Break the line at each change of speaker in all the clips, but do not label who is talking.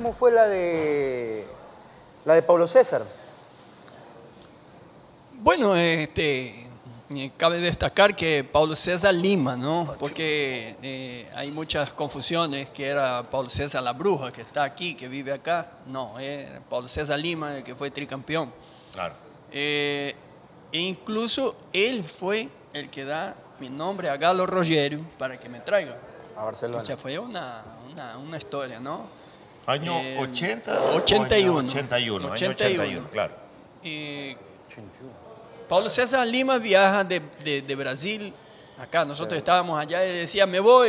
¿cómo fue la de Pablo César?
Bueno, cabe destacar que Paulo César Lima, ¿no? Porque hay muchas confusiones, que era Paulo César la Bruja, que está aquí, que vive acá. No, era Paulo César Lima, el que fue tricampeón.
Claro.
E incluso él fue el que da mi nombre a Galo Rogerio para que me traiga.
A Barcelona.
O sea, fue una historia, ¿no?
¿Año 80?
81.
81, 81, claro.
Paulo César Lima viaja de Brasil acá. Nosotros estábamos allá y decía, me voy.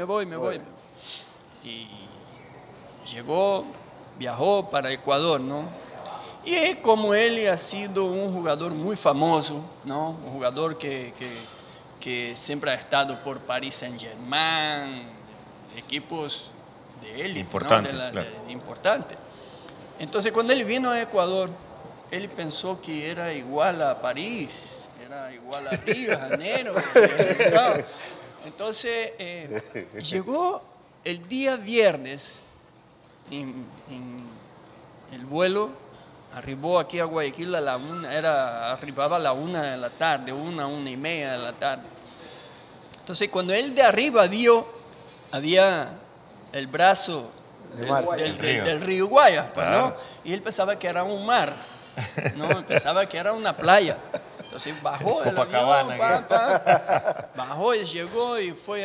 Y llegó, viajó para Ecuador, ¿no? Y como él ha sido un jugador muy famoso, ¿no? Un jugador que siempre ha estado por Paris Saint-Germain, equipos de élite,
importantes,
¿no?
claro.
Importantes. Entonces, cuando él vino a Ecuador, él pensó que era igual a París, era igual a Río de Janeiro. No. Entonces, llegó el día viernes en el vuelo, arribó aquí a Guayaquil a la una, arribaba a la 1 de la tarde, 1:30 de la tarde. Entonces, cuando él de arriba vio, había el brazo del río Guayas, pues,
claro.
¿no? Y él pensaba que era un mar, ¿no? Pensaba que era una playa. Entonces bajó el avión, bajó y llegó y fue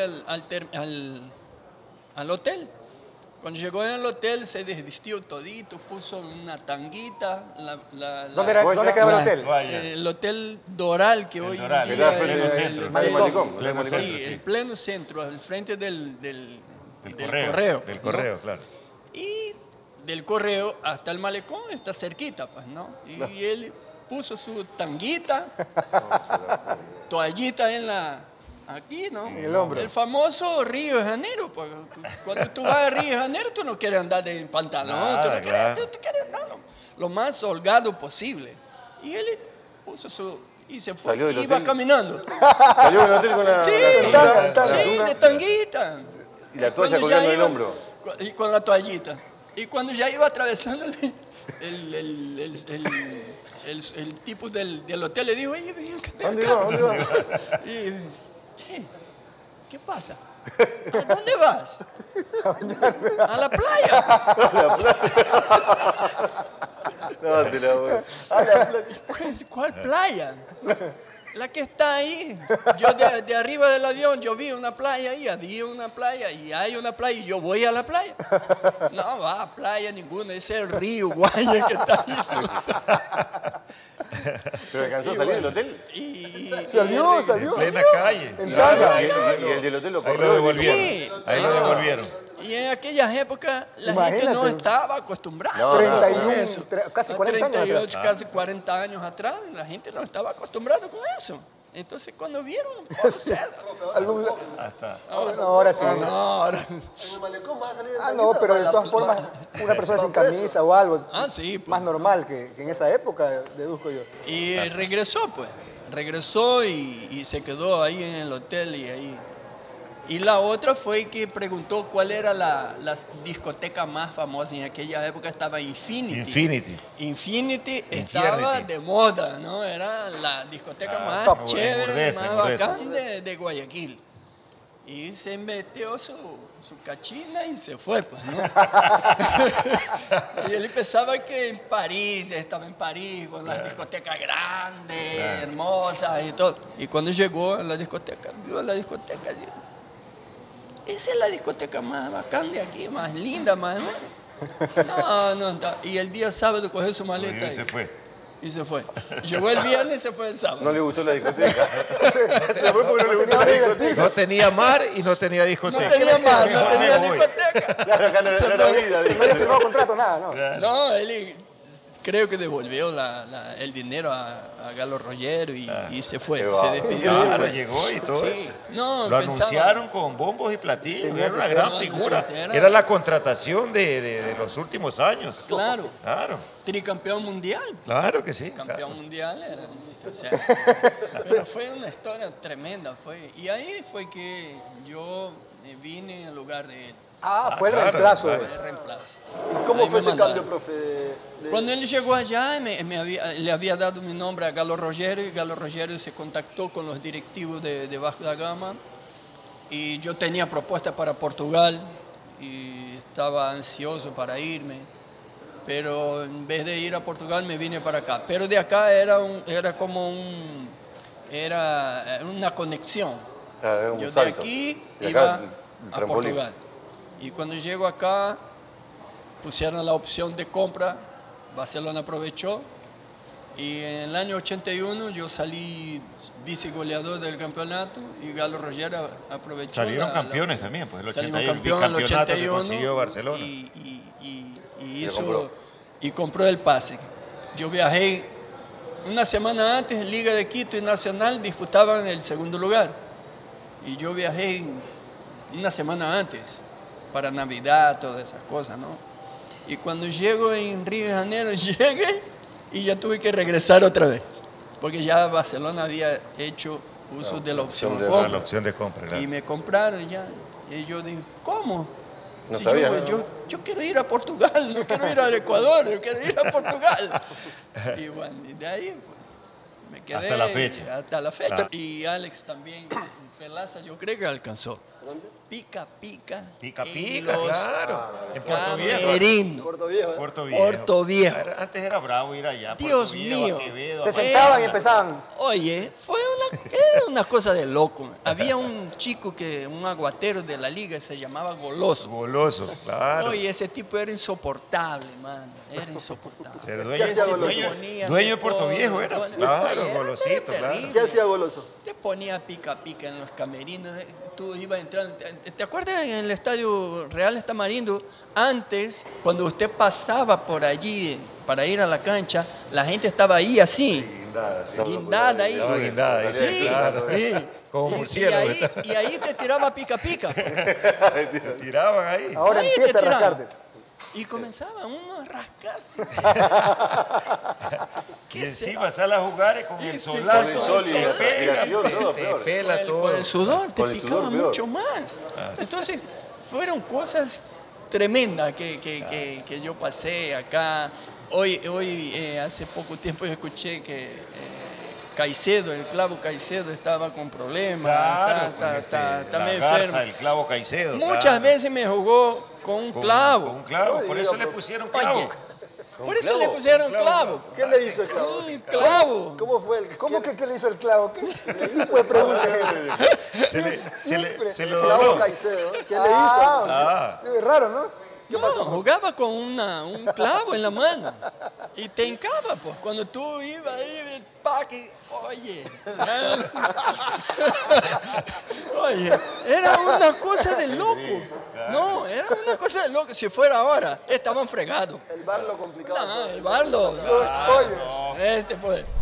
al hotel. Cuando llegó en el hotel se desvistió todito, puso una tanguita.
¿Dónde quedaba el hotel?
El Hotel Doral, que hoy
Doral,
en día
pleno
es
centro.
el
Malecón.
el pleno centro, al frente del
correo. Del
¿no?
correo, claro.
Y del correo hasta el malecón está cerquita, pues, ¿no? Y él puso su tanguita, toallita aquí, ¿no?
En el hombro.
El famoso Río de Janeiro, pues. Cuando tú vas a Río de Janeiro, tú no quieres andar en pantalón, tú no quieres, tú quieres andar lo más holgado posible. Y él puso y se fue, iba caminando.
Salió del hotel con la
de tanguita.
Y la toalla colgando en el hombro.
Y con la toallita. Y cuando ya iba atravesando el tipo del hotel, le dijo, oye, ven acá.
¿Dónde va?
Y, ¿qué pasa? ¿A dónde vas? A la playa.
No, te la voy.
¿Cuál playa? La que está ahí. Yo de arriba del avión, yo vi una playa ahí, había una playa, y hay una playa, y yo voy a la playa. No va a playa ninguna, ese es el río Guaya que está ahí.
¿Pero alcanzó a salir del hotel?
Salió.
En plena calle.
En sala.
Y el del hotel lo
Ahí
corrió.
lo devolvieron.
Sí.
Ahí lo devolvieron.
Y en aquellas épocas la gente no
Imagínate.
estaba acostumbrada.
No,
con
31,
eso.
casi 40 años
38, casi 40 años atrás, la gente no estaba acostumbrada con eso. Entonces, cuando vieron,
Ahora sí.
no, ahora.
En el malecón va a salir
Ah, no, pero de todas formas, una persona sin camisa o algo,
Sí, pues.
más normal que en esa época, deduzco yo.
Y regresó, pues. Regresó y se quedó ahí en el hotel y ahí. Y la otra fue que preguntó cuál era la discoteca más famosa. En aquella época estaba Infinity. Infinity estaba de moda, ¿no? Era la discoteca más
top.
chévere, más
Engordece.
bacán de Guayaquil. Y se metió su cachina y se fue, pues, ¿no? Y él pensaba que estaba en París, con las discotecas grandes, hermosas y todo. Y cuando llegó a la discoteca, vio la discoteca y dijo, esa es la discoteca más bacán de aquí, más linda, más... No. Y el día sábado cogió su maleta y se fue. Llegó el viernes y se fue el sábado.
No le gustó la discoteca. Después porque no le gustó la discoteca.
No tenía mar y no tenía
No
discoteca.
tenía más, no tenía discoteca.
Claro, acá no era vida.
No había firmado contrato, nada, ¿no?
No, él creo que devolvió el dinero a Galo Rogerio y se fue, se despidió y se
Claro,
fue.
llegó y todo
Sí.
eso.
No,
Lo
pensaba-
anunciaron con bombos y platillos. Era una
que
gran
ser.
figura.
Era-
Era la contratación de los últimos años.
Claro,
Claro,
tricampeón mundial.
claro que sí.
Campeón mundial era, o sea, pero fue una historia tremenda. Y ahí fue que yo vine en lugar de él.
Ah, fue el
claro,
reemplazo.
claro.
El reemplazo.
¿Y cómo
Ahí
fue
me
ese
mandaron.
cambio, profe?
Cuando él llegó allá, le había dado mi nombre a Galo Rogério, y Galo Rogério se contactó con los directivos de Vasco da Gama, y yo tenía propuestas para Portugal, y estaba ansioso para irme, pero en vez de ir a Portugal me vine para acá. Pero de acá era una conexión.
Era un
Yo de
salto.
aquí
Y acá
iba
el
a
trampolín.
Portugal. Y cuando llego acá, pusieron la opción de compra, Barcelona aprovechó, y en el año 81 yo salí vicegoleador del campeonato y Galo Rogério aprovechó.
Salieron campeones también, pues el
Salimos
81,
campeón en el
bicampeonato que
81
consiguió Barcelona.
y compró el pase. Yo viajé una semana antes, Liga de Quito y Nacional disputaban el segundo lugar. Y yo viajé una semana antes, para Navidad, todas esas cosas, ¿no? Y cuando llego en Río de Janeiro, llegué y ya tuve que regresar otra vez. Porque ya Barcelona había hecho uso de la opción
de-
Ah,
compra.
la opción de compra, claro.
Y me compraron ya. Y yo dije, ¿cómo?
No
Si
sabía,
yo,
¿no?
yo quiero ir a Portugal, no quiero ir al Ecuador, yo quiero ir a Portugal. Y bueno, y de ahí pues, me quedé.
Hasta la fecha.
Hasta la fecha.
Claro.
Y Alex también, Pelaza, yo creo que alcanzó. Pica, pica.
Pica,
en
pica,
los
claro. En Puerto Viejo.
Camerinos.
Corto viejo, ¿eh?
Puerto Viejo.
Puerto Viejo.
Antes era bravo ir allá. Puerto
Dios
Viejo,
mío.
a Quevedo,
Se
a
sentaban y
Mayaca.
empezaban.
Oye, era una cosa de loco. Había un chico, un aguatero de la liga, se llamaba Goloso.
Goloso, claro.
Oye, ese tipo era insoportable, mano. Era insoportable.
Ser
¿Qué hacía Goloso?
dueño de Puerto Viejo era. Claro,
Oye,
Golosito,
terrible.
claro.
¿Qué hacía Goloso?
Te ponía pica pica en los camerinos. Tú ibas entrando. ¿Te acuerdas en el Estadio Real Tamarindo? Antes, cuando usted pasaba por allí para ir a la cancha, la gente estaba ahí así. Guindada ahí.
Estaba guindada ahí,
Sí,
claro.
sí.
Como
Y-
murciélago.
y ahí te tiraba pica pica.
Te tiraban ahí.
Ahora
Ahí
empieza a
te tiraban.
rascarte.
Y comenzaban unos a rascarse.
Y encima sale a jugar con el
Sí,
solazo.
con el
sol y
sol,
la transpiración, todo
Te
peor.
pela
Con
todo.
el sudor te
Con el sudor
picaba
peor.
mucho más. Entonces, fueron cosas tremendas que yo pasé acá. Hoy hace poco tiempo escuché que Caicedo, el clavo Caicedo, estaba con problemas.
Claro,
está
la
medio
garza,
enfermo.
el clavo Caicedo.
Muchas
claro.
veces me jugó con un
Con
clavo.
un clavo, por eso le pusieron clavo.
Oye, por eso le pusieron clavo.
¿Qué le hizo el clavo?
Un clavo.
¿Cómo fue el
¿Cómo que qué le hizo el clavo? ¿Qué tipo de pregunta es esa?
Se lo
clavo
dobló.
Caicedo? ¿Qué le hizo?
Ah, es raro, ¿no?
No, jugaba con un clavo en la mano y te hincaba, pues. Cuando tú ibas ahí, el paque, oye. Oye, era una cosa de loco. No, era una cosa de loco. Si fuera ahora, estaban fregados.
El bar lo complicaba.
No, el bardo.
Oye.
Pues.